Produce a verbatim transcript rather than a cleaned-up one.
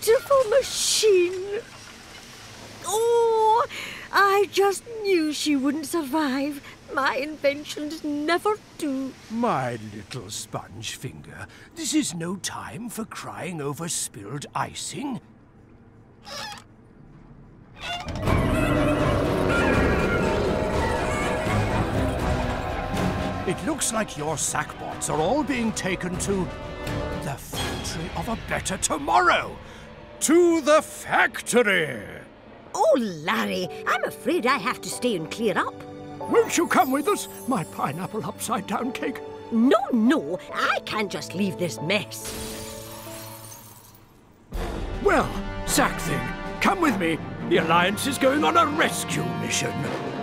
beautiful machine. Oh, I just knew she wouldn't survive. My inventions never do. My little sponge finger, this is no time for crying over spilled icing. It looks like your Sackbots are all being taken to the factory of a better tomorrow. To the factory! Oh, Larry, I'm afraid I have to stay and clear up. Won't you come with us, my pineapple upside-down cake? No, no, I can't just leave this mess. Well, Sack Thing, come with me. The Alliance is going on a rescue mission.